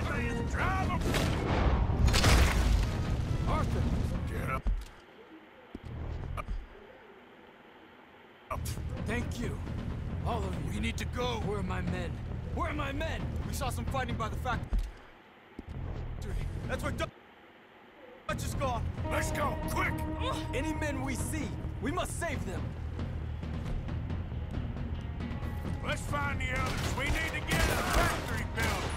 Drive him! Arthur! Get up. Thank you. All of you. We need to go. Where are my men? Where are my men? We saw some fighting by the factory. That's where Dutch is gone. Let's go, quick! Any men we see, we must save them. Let's find the others. We need to get a factory built.